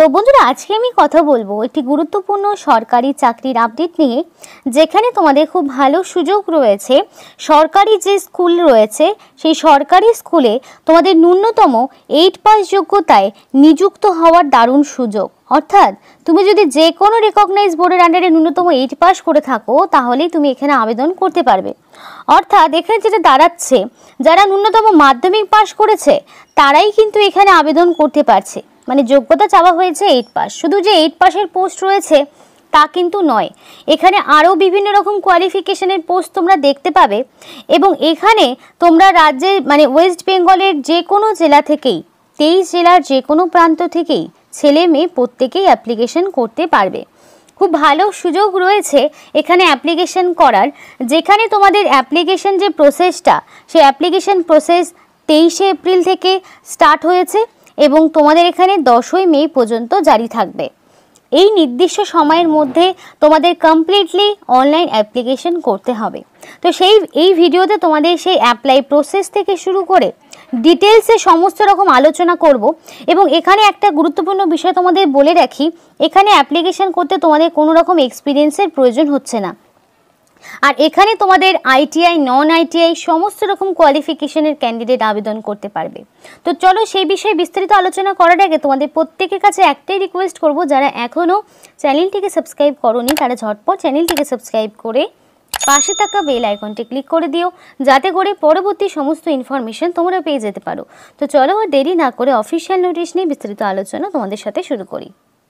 বন্ধুরা আজকে আমি কথা বলবো একটি গুরুত্বপূর্ণ সরকারি চাকরির আপডেট নিয়ে, যেখানে তোমাদের খুব ভালো সুযোগ রয়েছে। সরকারি যে স্কুল রয়েছে সেই সরকারি স্কুলে তোমাদের ন্যূনতম 8 পাস যোগ্যতায় নিযুক্ত হওয়ার দারুণ সুযোগ। অর্থাৎ তুমি যদি যে কোনো রেকগনাইজ বোর্ডের আন্ডারে ন্যূনতম 8 পাস করে থাকো তাহলেই তুমি এখানে আবেদন করতে পারবে। অর্থাৎ এখানে যেটা দাঁড়াচ্ছে, যারা ন্যূনতম মাধ্যমিক পাস করেছে তারাই কিন্তু এখানে আবেদন করতে পারছে। মানে যোগ্যতা চাওয়া হয়েছে 8 পাস। শুধু যে 8 পাসের পোস্ট রয়েছে তা কিন্তু নয়, এখানে আরও বিভিন্ন রকম কোয়ালিফিকেশনের পোস্ট তোমরা দেখতে পাবে। এবং এখানে তোমরা রাজ্যের মানে ওয়েস্ট বেঙ্গলের যে কোনো জেলা থেকেই, 23 জেলার যে কোনো প্রান্ত থেকেই ছেলে মেয়ে প্রত্যেকেই অ্যাপ্লিকেশন করতে পারবে। খুব ভালো সুযোগ রয়েছে এখানে অ্যাপ্লিকেশন করার, যেখানে তোমাদের অ্যাপ্লিকেশন যে প্রসেসটা, সেই অ্যাপ্লিকেশন প্রসেস 23শে এপ্রিল থেকে স্টার্ট হয়েছে এবং তোমাদের এখানে 10ই মে পর্যন্ত জারি থাকবে। এই নির্দিষ্ট সময়ের মধ্যে তোমাদের কমপ্লিটলি অনলাইন অ্যাপ্লিকেশন করতে হবে। তো এই ভিডিওতে তোমাদের সেই অ্যাপ্লাই প্রসেস থেকে শুরু করে ডিটেলসে সমস্ত রকম আলোচনা করব। এবং এখানে একটা গুরুত্বপূর্ণ বিষয় তোমাদের বলে রাখি, এখানে অ্যাপ্লিকেশন করতে তোমাদের কোনো রকম এক্সপিরিয়েন্সের প্রয়োজন হচ্ছে না। আর এখানে তোমাদের আইটিআই, নন আইটিআই সমস্ত রকম কোয়ালিফিকেশনের ক্যান্ডিডেট আবেদন করতে পারবে। তো চলো সেই বিষয়ে বিস্তারিত আলোচনা করার আগে তোমাদের প্রত্যেকের কাছে একটাই রিকোয়েস্ট করব, যারা এখনও চ্যানেলটিকে সাবস্ক্রাইব করোনি তারা ঝটপট চ্যানেলটিকে সাবস্ক্রাইব করে পাশে থাকা বেল আইকনটি ক্লিক করে দিও, যাতে করে পরবর্তী সমস্ত ইনফরমেশন তোমরা পেয়ে যেতে পারো। তো চলো আর দেরি না করে অফিসিয়াল নোটিশ নিয়ে বিস্তারিত আলোচনা তোমাদের সাথে শুরু করি।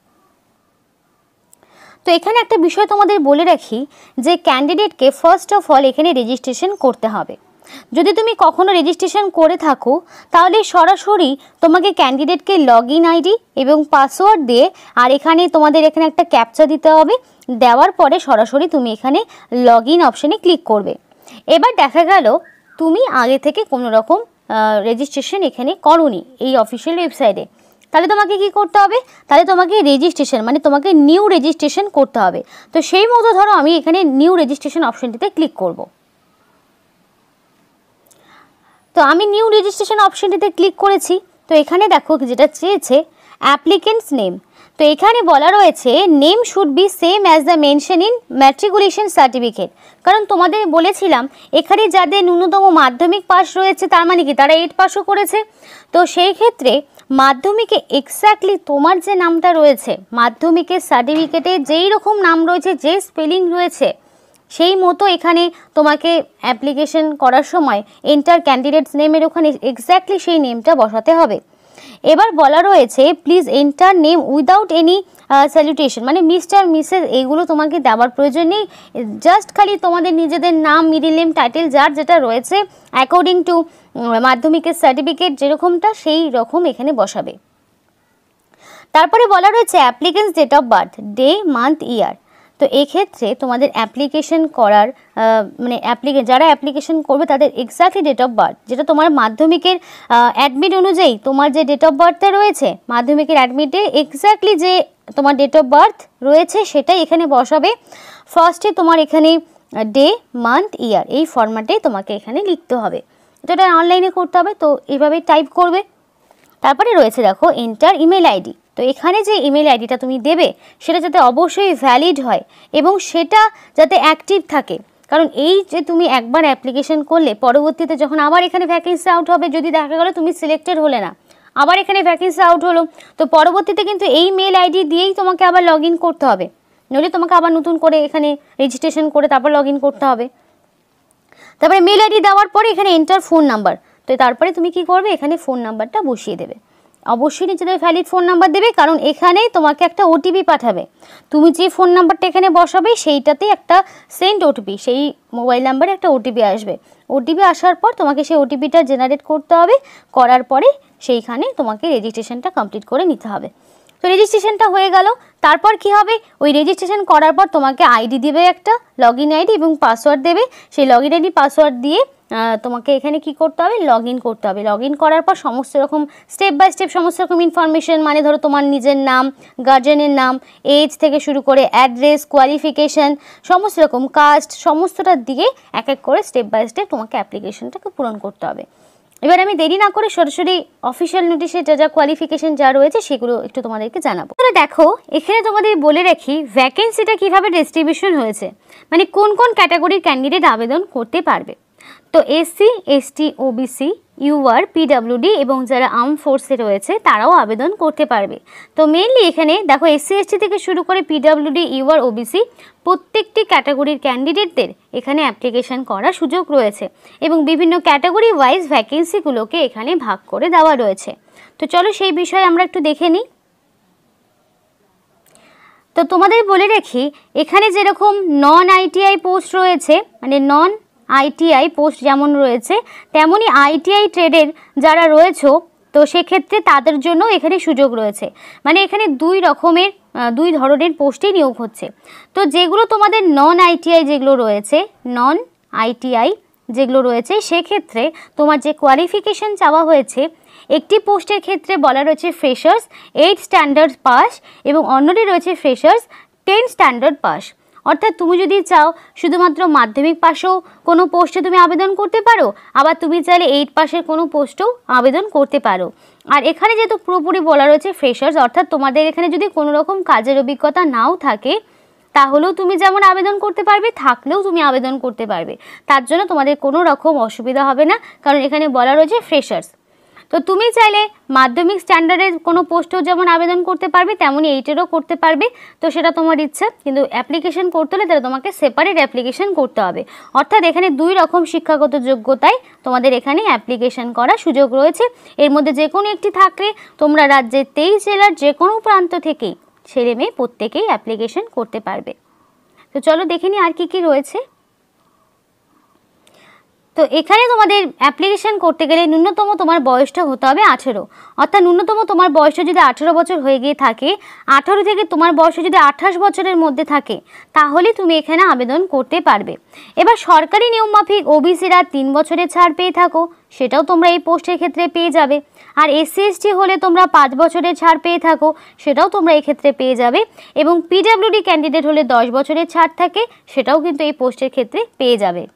তো এখানে একটা বিষয় তোমাদের বলে রাখি যে ক্যান্ডিডেটকে ফার্স্ট অফ অল এখানে রেজিস্ট্রেশন করতে হবে। যদি তুমি কখনো রেজিস্ট্রেশন করে থাকো তাহলে সরাসরি তোমাকে ক্যান্ডিডেটকে লগইন আইডি এবং পাসওয়ার্ড দিয়ে, আর এখানে তোমাদের এখানে একটা ক্যাপচা দিতে হবে, দেওয়ার পরে সরাসরি তুমি এখানে লগইন অপশানে ক্লিক করবে। এবার দেখা গেল তুমি আগে থেকে কোনো রকম রেজিস্ট্রেশন এখানে করোনি এই অফিসিয়াল ওয়েবসাইটে, তাহলে তোমাকে কি করতে হবে, তাহলে তোমাকে রেজিস্ট্রেশন মানে তোমাকে নিউ রেজিস্ট্রেশন করতে হবে। তো সেই মতো ধরো আমি এখানে নিউ রেজিস্ট্রেশন অপশনটিতে ক্লিক করব। তো আমি নিউ রেজিস্ট্রেশন অপশনটিতে ক্লিক করেছি। তো এখানে দেখো যেটা চেয়েছে অ্যাপ্লিকেন্টস নেম। তো এখানে বলা রয়েছে name should be same as the mention in matriculation certificate. কারণ তোমাদের বলেছিলাম এখানে যাদের ন্যূনতম মাধ্যমিক পাস রয়েছে তার মানে কি তারা 8 পাসও করেছে। তো সেই ক্ষেত্রে মাধ্যমিকে এক্স্যাক্টলি তোমার যে নামটা রয়েছে মাধ্যমিকের সার্টিফিকেটে যেই রকম নাম রয়েছে, যে স্পেলিং রয়েছে সেই মতো এখানে তোমাকে অ্যাপ্লিকেশন করার সময় এন্টার ক্যান্ডিডেটস নেমের ওখানে এক্স্যাক্টলি সেই নেমটা বসাতে হবে। এবার বলা রয়েছে please enter name without any salutation, মানে মিস্টার মিসেস এগুলো তোমাকে দেওয়ার প্রয়োজন নেই। জাস্ট খালি তোমাদের নিজেদের নাম, মিডিল নেম, টাইটেল যার যেটা রয়েছে অ্যাকর্ডিং টু মাধ্যমিকের সার্টিফিকেট যেরকমটা সেই রকম এখানে বসাবে। তারপরে বলা রয়েছে applicants date of birth, day, month, year. তো এক্ষেত্রে তোমাদের অ্যাপ্লিকেশন করার মানে যারা অ্যাপ্লিকেশন করবে তাদের এক্স্যাক্টলি ডেট অফ বার্থ, যেটা তোমার মাধ্যমিকের অ্যাডমিট অনুযায়ী তোমার যে ডেট অফ বার্থটা রয়েছে মাধ্যমিকের অ্যাডমিটে এক্স্যাক্টলি যে তোমার ডেট অফ বার্থ রয়েছে সেটাই এখানে বসাবে। ফার্স্টে তোমার এখানে ডে, মান্থ, ইয়ার এই ফরম্যাটে তোমাকে এখানে লিখতে হবে। যেটা অনলাইনে করতে হবে, তো এইভাবেই টাইপ করবে। তারপরে রয়েছে দেখো এন্টার ইমেল আইডি। তো এখানে যে ইমেল আইডিটা তুমি দেবে সেটা যাতে অবশ্যই ভ্যালিড হয় এবং সেটা যাতে অ্যাক্টিভ থাকে। কারণ এই যে তুমি একবার অ্যাপ্লিকেশন করলে পরবর্তীতে যখন আবার এখানে ভ্যাকেন্সি আউট হবে, যদি দেখা গেলো তুমি সিলেক্টেড হলে না, আবার এখানে ভ্যাকেন্সি আউট হলো, তো পরবর্তীতে কিন্তু এই মেল আইডি দিয়েই তোমাকে আবার লগ ইন করতে হবে, নইলে তোমাকে আবার নতুন করে এখানে রেজিস্ট্রেশন করে তারপর লগ ইন করতে হবে। তারপরে মেল আইডি দেওয়ার পরে এখানে এন্টার ফোন নাম্বার। তো তারপরে তুমি কি করবে, এখানে ফোন নাম্বারটা বসিয়ে দেবে। অবশ্যই নিজেদের ভ্যালিড ফোন নাম্বার দেবে, কারণ এখানে তোমাকে একটা ওটিপি পাঠাবে। তুমি যে ফোন নাম্বারটা এখানে বসাবে সেইটাতেই একটা সেন্ড ওটিপি, সেই মোবাইল নাম্বারে একটা ওটিপি আসবে। ওটিপি আসার পর তোমাকে সেই ওটিপিটা জেনারেট করতে হবে, করার পরে সেইখানে তোমাকে রেজিস্ট্রেশনটা কমপ্লিট করে নিতে হবে। তো রেজিস্ট্রেশনটা হয়ে গেল। তারপর কি হবে, ওই রেজিস্ট্রেশন করার পর তোমাকে আইডি দেবে, একটা লগ ইন আইডি এবং পাসওয়ার্ড দেবে। সেই লগ ইন আইডি পাসওয়ার্ড দিয়ে তোমাকে এখানে কি করতে হবে, লগ ইন করতে হবে। লগ ইন করার পর সমস্ত রকম স্টেপ বাই স্টেপ সমস্ত রকম ইনফরমেশন, মানে ধরো তোমার নিজের নাম, গার্জেনের নাম, এজ থেকে শুরু করে অ্যাড্রেস, কোয়ালিফিকেশান, সমস্ত রকম কাস্ট, সমস্তটা দিয়ে এক এক করে স্টেপ বাই স্টেপ তোমাকে অ্যাপ্লিকেশনটাকে পূরণ করতে হবে। এবার আমি দেরি না করে সরাসরি অফিসিয়াল নোটিশে যা যা কোয়ালিফিকেশন যা রয়েছে সেগুলো একটু তোমাদেরকে জানাবো। তাহলে দেখো এখানে তোমাদের বলে রাখি ভ্যাকেন্সিটা কিভাবে ডিস্ট্রিবিউশন হয়েছে, মানে কোন কোন ক্যাটাগরির ক্যান্ডিডেট আবেদন করতে পারবে। তো SC, ST, OBC, UR, PWD এবং যারা আর্ম ফোর্সে রয়েছে তারাও আবেদন করতে পারবে। তো মেইনলি এখানে দেখো এসসি, এসটি থেকে শুরু করে পিডাব্লিউডি, ইউআর, ওবিসি প্রত্যেকটি ক্যাটাগরির ক্যান্ডিডেটদের এখানে অ্যাপ্লিকেশন করার সুযোগ রয়েছে এবং বিভিন্ন ক্যাটাগরি ওয়াইজ ভ্যাকেন্সিগুলোকে এখানে ভাগ করে দেওয়া রয়েছে। তো চলো সেই বিষয়ে আমরা একটু দেখে নিই। তো তোমাদের বলে রাখি এখানে যেরকম নন আইটিআই পোস্ট রয়েছে, মানে নন আইটিআই পোস্ট যেমন রয়েছে তেমনই আইটিআই ট্রেডের যারা রয়েছে তো সেক্ষেত্রে তাদের জন্য এখানে সুযোগ রয়েছে। মানে এখানে দুই ধরনের পোস্টে নিয়োগ হচ্ছে। তো যেগুলো তোমাদের নন আইটিআই যেগুলো রয়েছে, নন আইটিআই যেগুলো রয়েছে সেক্ষেত্রে তোমার যে কোয়ালিফিকেশন চাওয়া হয়েছে, একটি পোস্টের ক্ষেত্রে বলা রয়েছে ফ্রেশার্স 8 স্ট্যান্ডার্ড পাস এবং অন্যটি রয়েছে ফ্রেশার্স 10 স্ট্যান্ডার্ড পাস। অর্থাৎ তুমি যদি চাও শুধুমাত্র মাধ্যমিক পাশেও কোনো পোস্টে তুমি আবেদন করতে পারো, আবার তুমি চাইলে 8 পাশের কোনো পোস্টেও আবেদন করতে পারো। আর এখানে যেহেতু পুরোপুরি বলা রয়েছে ফ্রেশার্স, অর্থাৎ তোমাদের এখানে যদি কোনো রকম কাজের অভিজ্ঞতা নাও থাকে তাহলেও তুমি যেমন আবেদন করতে পারবে, থাকলেও তুমি আবেদন করতে পারবে। তার জন্য তোমাদের কোনো রকম অসুবিধা হবে না, কারণ এখানে বলা রয়েছে ফ্রেশার্স। তো তুমি চাইলে মাধ্যমিক স্ট্যান্ডার্ডের কোনো পোস্টেও যেমন আবেদন করতে পারবে তেমনই 8-এরও করতে পারবে। তো সেটা তোমার ইচ্ছা, কিন্তু অ্যাপ্লিকেশন করতে হলে তাহলে তোমাকে সেপারেট অ্যাপ্লিকেশন করতে হবে। অর্থাৎ এখানে 2 রকম শিক্ষাগত যোগ্যতায় তোমাদের এখানে অ্যাপ্লিকেশন করার সুযোগ রয়েছে। এর মধ্যে যে কোনো একটি থাকলে তোমরা রাজ্যের 23 জেলার যে কোনো প্রান্ত থেকেই ছেলে মেয়ে প্রত্যেকেই অ্যাপ্লিকেশন করতে পারবে। তো চলো দেখে নিই আর কি কি রয়েছে। তো এখানে তোমাদের অ্যাপ্লিকেশন করতে গেলে ন্যূনতম তোমার বয়সটা হতে হবে 18। অর্থাৎ ন্যূনতম তোমার বয়সটা যদি 18 বছর হয়ে গিয়ে থাকে, 18 থেকে তোমার বয়স যদি 28 বছরের মধ্যে থাকে তাহলে তুমি এখানে আবেদন করতে পারবে। এবার সরকারি নিয়মমাফিক ওবিসিরা 3 বছরের ছাড় পেয়ে থাকো, সেটাও তোমরা এই পোস্টের ক্ষেত্রে পেয়ে যাবে। আর এসসি এসটি হলে তোমরা 5 বছরের ছাড় পেয়ে থাকো, সেটাও তোমরা এই ক্ষেত্রে পেয়ে যাবে। এবং পিডাব্লিউডি ক্যান্ডিডেট হলে 10 বছরের ছাড় থাকে, সেটাও কিন্তু এই পোস্টের ক্ষেত্রে পেয়ে যাবে।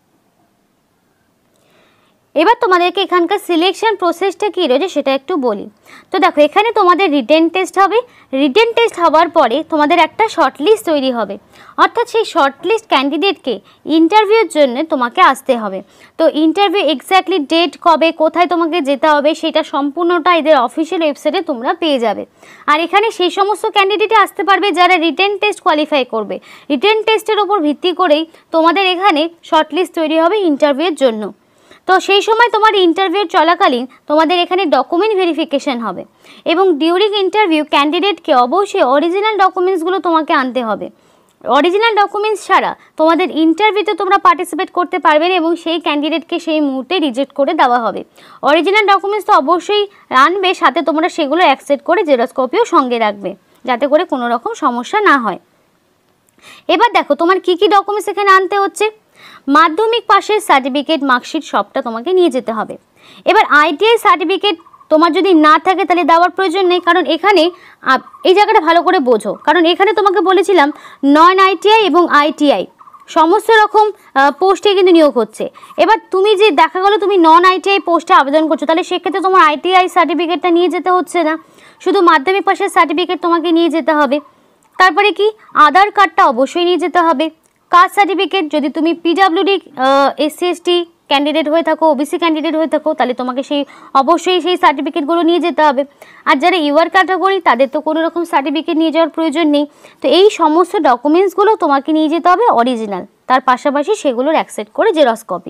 এবার তোমাদেরকে এখানকার সিলেকশন প্রসেসটা কী রয়েছে সেটা একটু বলি। তো দেখো এখানে তোমাদের রিটেন টেস্ট হবে। রিটেন টেস্ট হওয়ার পরে তোমাদের একটা শর্টলিস্ট তৈরি হবে, অর্থাৎ সেই শর্টলিস্ট ক্যান্ডিডেটকে ইন্টারভিউর জন্য তোমাকে আসতে হবে। তো ইন্টারভিউ এক্স্যাক্টলি ডেট কবে, কোথায় তোমাকে যেতে হবে সেটা সম্পূর্ণটা এদের অফিসিয়াল ওয়েবসাইটে তোমরা পেয়ে যাবে। আর এখানে সেই সমস্ত ক্যান্ডিডেটই আসতে পারবে যারা রিটেন টেস্ট কোয়ালিফাই করবে। রিটেন টেস্টের ওপর ভিত্তি করেই তোমাদের এখানে শর্টলিস্ট তৈরি হবে ইন্টারভিউর জন্য। তো সেই সময় তোমার ইন্টারভিউ চলাকালীন তোমাদের এখানে ডকুমেন্ট ভেরিফিকেশন হবে এবং ডিউরিং ইন্টারভিউ ক্যান্ডিডেটকে অবশ্যই অরিজিনাল ডকুমেন্টসগুলো তোমাকে আনতে হবে। অরিজিনাল ডকুমেন্টস ছাড়া তোমাদের ইন্টারভিউতে তোমরা পার্টিসিপেট করতে পারবে না এবং সেই ক্যান্ডিডেটকে সেই মুহূর্তে রিজেক্ট করে দেওয়া হবে। অরিজিনাল ডকুমেন্টস তো অবশ্যই আনবে, সাথে তোমরা সেগুলো অ্যাকসেপ্ট করে জেরক্স কপিও সঙ্গে রাখবে যাতে করে কোনো রকম সমস্যা না হয়। এবার দেখো তোমার কি কি ডকুমেন্টস এখানে আনতে হচ্ছে। মাধ্যমিক পাশের সার্টিফিকেট, মার্কশিট সবটা তোমাকে নিয়ে যেতে হবে। এবার আইটিআই সার্টিফিকেট তোমার যদি না থাকে তাহলে দেওয়ার প্রয়োজন নেই, কারণ এখানে এই জায়গাটা ভালো করে বোঝো, কারণ এখানে তোমাকে বলেছিলাম নন আইটিআই এবং আইটিআই সমস্ত রকম পোস্টে কিন্তু নিয়োগ হচ্ছে। এবার তুমি যে দেখা গেলো তুমি নন আইটিআই পোস্টে আবেদন করছো, তাহলে সেক্ষেত্রে তোমার আইটিআই সার্টিফিকেটটা নিয়ে যেতে হচ্ছে না, শুধু মাধ্যমিক পাশের সার্টিফিকেট তোমাকে নিয়ে যেতে হবে। তারপরে কি আধার কার্ডটা অবশ্যই নিয়ে যেতে হবে। কাস্ট সার্টিফিকেট, যদি তুমি পিডাব্লিউডি এসসি এসটি ক্যান্ডিডেট হয়ে থাকো, ওবিসি ক্যান্ডিডেট হয়ে থাকো, তাহলে তোমাকে অবশ্যই সেই সার্টিফিকেটগুলো নিয়ে যেতে হবে। আর যারা ইউআর ক্যাটাগরি তাদের তো কোনো রকম সার্টিফিকেট নিয়ে যাওয়ার প্রয়োজন নেই। তো এই সমস্ত ডকুমেন্টসগুলো তোমাকে নিয়ে যেতে হবে অরিজিনাল, তার পাশাপাশি সেগুলোর অ্যাকসেপ্ট করে জেরক্স কপি।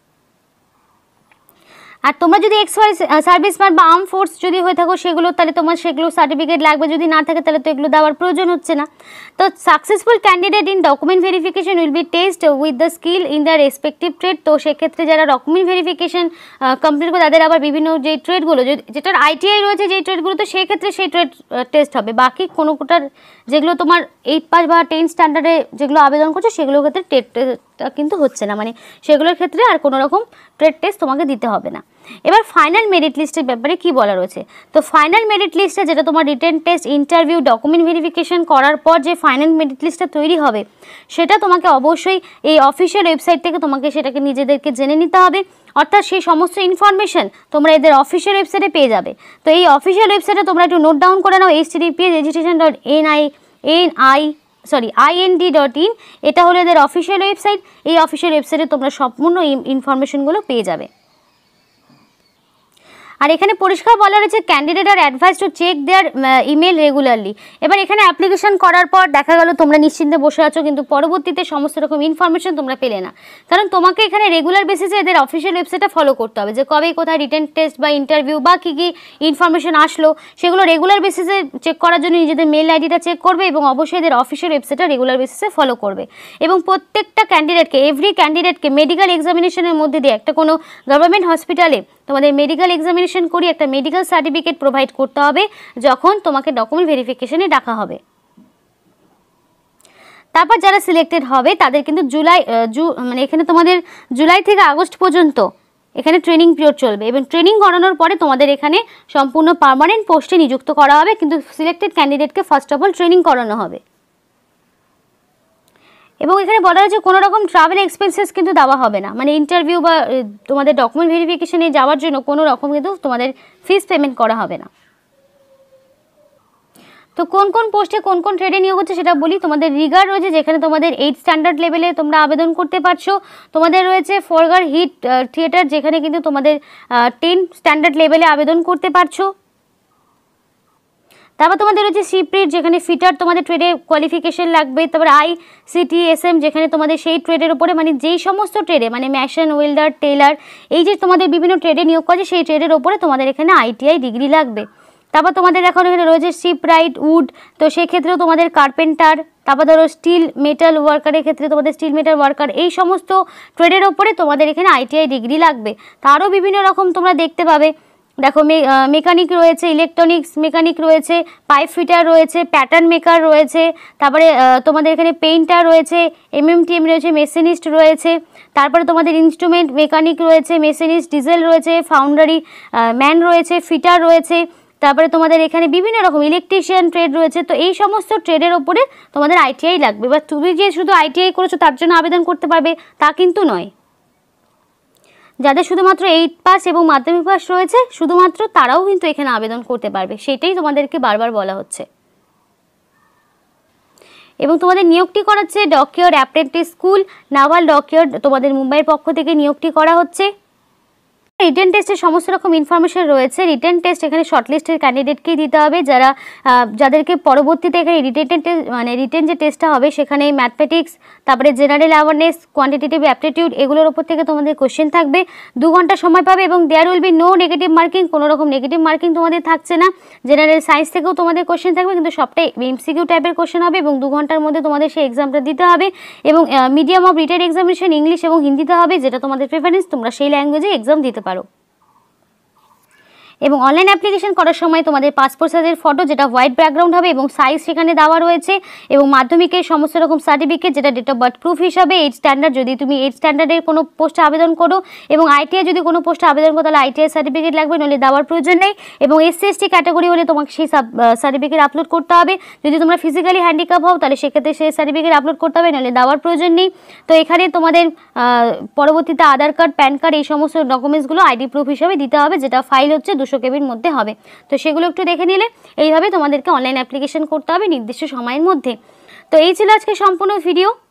আর তোমরা যদি এক্স-ওয়াই সার্ভিসম্যান বা আর্ম ফোর্স যদি হয়ে থাকো সেগুলো, তাহলে তোমার সেগুলো সার্টিফিকেট লাগবে, যদি না থাকে তাহলে তো এগুলো দেওয়ার প্রয়োজন হচ্ছে না। তো successful candidate in document verification will be test with the skill in the respective trade. তো সেক্ষেত্রে যারা ডকুমেন্ট ভেরিফিকেশন কমপ্লিট করে তাদের আবার বিভিন্ন যে ট্রেডগুলো, যেটার আইটিআই রয়েছে যেই ট্রেডগুলো, তো সেই ক্ষেত্রে সেই ট্রেড টেস্ট হবে। বাকি কোনো কোটার যেগুলো তোমার 8 পাস বা 10 স্ট্যান্ডার্ডে যেগুলো আবেদন করছো সেগুলোর ক্ষেত্রে ট্রেড টেস্টটা কিন্তু হচ্ছে না, মানে সেগুলোর ক্ষেত্রে আর কোনো রকম ট্রেড টেস্ট তোমাকে দিতে হবে না। এবার ফাইনাল মেরিট লিস্টের ব্যাপারে কি বলা রয়েছে। তো ফাইনাল মেরিট লিস্টে যেটা তোমার written test, interview, document verification করার পর যে ফাইনাল মেরিট লিস্টটা তৈরি হবে সেটা তোমাকে অবশ্যই এই অফিসিয়াল ওয়েবসাইট থেকে তোমাকে সেটাকে নিজেদেরকে জেনে নিতে হবে। অর্থাৎ সেই সমস্ত ইনফরমেশন তোমরা এদের অফিসিয়াল ওয়েবসাইটে পেয়ে যাবে। তো এই অফিসিয়াল ওয়েবসাইটে তোমরা একটু নোট ডাউন করে নাও, https://ind.in, এটা হলো এদের অফিসিয়াল ওয়েবসাইট। এই অফিসিয়াল ওয়েবসাইটে তোমরা সম্পূর্ণ ইনফরমেশনগুলো পেয়ে যাবে। আর এখানে পরিষ্কার বলা রয়েছে candidate are advise to check their email regularly. এবার এখানে অ্যাপ্লিকেশন করার পর দেখা গেল তোমরা নিশ্চিন্তে বসে আছো, কিন্তু পরবর্তীতে সমস্ত রকম ইনফরমেশন তোমরা পেলে না, কারণ তোমাকে এখানে রেগুলার বেসিসে এদের অফিসিয়াল ওয়েবসাইটটা ফলো করতে হবে, যে কবে কোথায় রিটেন টেস্ট বা ইন্টারভিউ বা কী কী ইনফরমেশন আসলো সেগুলো রেগুলার বেসিসে চেক করার জন্য নিজেদের মেল আইডিটা চেক করবে এবং অবশ্যই এদের অফিসিয়াল ওয়েবসাইটটা রেগুলার বেসিসে ফলো করবে। এবং প্রত্যেকটা ক্যান্ডিডেটকে, এভরি ক্যান্ডিডেটকে মেডিকেল এক্সামিনেশনের মধ্যে দিয়ে একটা কোনো গভর্নমেন্ট হসপিটালে তোমাদের মেডিকেল এক্সামিনেশন করি একটা মেডিকেল সার্টিফিকেট প্রোভাইড করতে হবে যখন তোমাকে ডকুমেন্ট ভেরিফিকেশনে ডাকা হবে। তারপর যারা সিলেক্টেড হবে তাদের কিন্তু মানে এখানে তোমাদের জুলাই থেকে আগস্ট পর্যন্ত এখানে ট্রেনিং পিরিয়ড চলবে এবং ট্রেনিং করানোর পরে তোমাদের এখানে সম্পূর্ণ পার্মানেন্ট পোস্টে নিযুক্ত করা হবে, কিন্তু সিলেক্টেড ক্যান্ডিডেটকে ফার্স্ট অফ অল ট্রেনিং করানো হবে। এবং এখানে বলা হয়েছে কোনো রকম ট্রাভেল এক্সপেন্সেস কিন্তু দেওয়া হবে না, মানে ইন্টারভিউ বা তোমাদের ডকুমেন্ট ভেরিফিকেশনে যাওয়ার জন্য কোনো রকম কিন্তু তোমাদের ফিস পেমেন্ট করা হবে না। তো কোন কোন পোস্টে কোন কোন ট্রেডে নিয়োগ হচ্ছে সেটা বলি। তোমাদের রিগার রয়েছে, যেখানে তোমাদের 8 স্ট্যান্ডার্ড লেভেলে তোমরা আবেদন করতে পারছো। তোমাদের রয়েছে ফরগার হিট থিয়েটার, যেখানে কিন্তু তোমাদের 10 স্ট্যান্ডার্ড লেভেলে আবেদন করতে পারছো। তারপর তোমাদের রয়েছে সিপ্রিট, যেখানে ফিটার তোমাদের ট্রেডে কোয়ালিফিকেশন লাগবে। তারপর ICTSM, যেখানে তোমাদের সেই ট্রেডের উপরে মানে যেই সমস্ত ট্রেডে মানে ম্যাশন, ওয়েল্ডার, টেলার, এই যে তোমাদের বিভিন্ন ট্রেডে নিয়োগ করে সেই ট্রেডের উপরে তোমাদের এখানে ITI ডিগ্রি লাগবে। তারপর তোমাদের এখন এখানে রয়েছে শিপরাইট, উড, তো সেক্ষেত্রেও তোমাদের কার্পেন্টার, তারপর ধরো স্টিল মেটাল ওয়ার্কারের ক্ষেত্রে তোমাদের স্টিল মেটাল ওয়ার্কার, এই সমস্ত ট্রেডের ওপরে তোমাদের এখানে ITI ডিগ্রি লাগবে। তারও বিভিন্ন রকম তোমরা দেখতে পাবে, দেখো মেকানিক রয়েছে, ইলেকট্রনিক্স মেকানিক রয়েছে, পাইপ ফিটার রয়েছে, প্যাটার্ন মেকার রয়েছে, তারপরে তোমাদের এখানে পেইন্টার রয়েছে, MMTM রয়েছে, মেশিনিস্ট রয়েছে, তারপরে তোমাদের ইনস্ট্রুমেন্ট মেকানিক রয়েছে, মেশিনিস্ট, ডিজেল রয়েছে, ফাউন্ডারি ম্যান রয়েছে, ফিটার রয়েছে, তারপরে তোমাদের এখানে বিভিন্ন রকম ইলেকট্রিশিয়ান ট্রেড রয়েছে। তো এই সমস্ত ট্রেডের ওপরে তোমাদের ITI লাগবে। বা তুমি যে শুধু ITI করেছো তার জন্য আবেদন করতে পারবে তা কিন্তু নয়। যাদের শুধুমাত্র 8 পাস এবং মাধ্যমিক পাস রয়েছে শুধুমাত্র তারাও কিন্তু এখানে আবেদন করতে পারবে, সেটাই তোমাদেরকে বারবার বলা হচ্ছে। এবং তোমাদের নিয়োগটি করাচ্ছে dockyard apprentice school, naval dockyard, তোমাদের মুম্বাইয়ের পক্ষ থেকে নিয়োগটি করা হচ্ছে। রিটেন টেস্টের সমস্ত রকম ইনফরমেশন রয়েছে। রিটেন টেস্ট এখানে শর্টলিস্টের ক্যান্ডিডেটকেই দিতে হবে, যাদেরকে পরবর্তীতে এখানে রিটেন যে টেস্টটা হবে সেখানে ম্যাথমেটিক্স, তারপরে জেনারেল অ্যাওয়ারনেস, কোয়ান্টিটেটিভ অ্যাপটিটিউড, এগুলোর উপর থেকে তোমাদের কোশ্চেন থাকবে। 2 ঘন্টা সময় পাবে এবং there will be no negative marking, কোনো রকম নেগেটিভ মার্কিং তোমাদের থাকছে না। জেনারেল সায়েন্স থেকেও তোমাদের কোশ্চেন থাকবে, কিন্তু সবটাই MCQ টাইপের কোশ্চেন হবে এবং 2 ঘন্টার মধ্যে তোমাদের সেই এক্সামটা দিতে হবে। এবং medium of written examination English এবং হিন্দিতে হবে, যেটা তোমাদের প্রেফারেন্স, তোমরা সেই ল্যাঙ্গুয়েজে এক্সাম দিতে পারো। এবং অনলাইন অ্যাপ্লিকেশন করার সময় তোমাদের পাসপোর্ট সাইজের ফটো, যেটা হোয়াইট ব্যাকগ্রাউন্ড হবে এবং সাইজ সেখানে দেওয়া রয়েছে, এবং মাধ্যমিকের সমস্ত রকম সার্টিফিকেট, যেটা ডেট অফ বার্থ প্রুফ হিসাবে 8 স্ট্যান্ডার্ড, যদি তুমি 8 স্ট্যান্ডার্ডের কোনো পোস্টে আবেদন করো, এবং ITI যদি কোনো পোস্টে আবেদন করো তাহলে ITI সার্টিফিকেট লাগবে, নইলে দেওয়ার প্রয়োজন নেই। এবং SC/ST ক্যাটাগরি হলে তোমাকে সেই সার্টিফিকেট আপলোড করতে হবে। যদি তোমরা ফিজিক্যালি হ্যান্ডিক্যাপ হও তাহলে সেক্ষেত্রে সেই সার্টিফিকেট আপলোড করতে হবে, নইলে দেওয়ার প্রয়োজন নেই। তো এখানে তোমাদের পরবর্তীতে আধার কার্ড, প্যান কার্ড, এই সমস্ত ডকুমেন্টসগুলো ID প্রুফ হিসাবে দিতে হবে, যেটা ফাইল হচ্ছে 200 KB মধ্যে হবে। তো সেগুলো একটু দেখে নিলে এইভাবে তোমাদেরকে অনলাইন অ্যাপ্লিকেশন করতে হবে নির্দিষ্ট সময়ের মধ্যে। তো এই ছিল আজকে সম্পূর্ণ ভিডিও।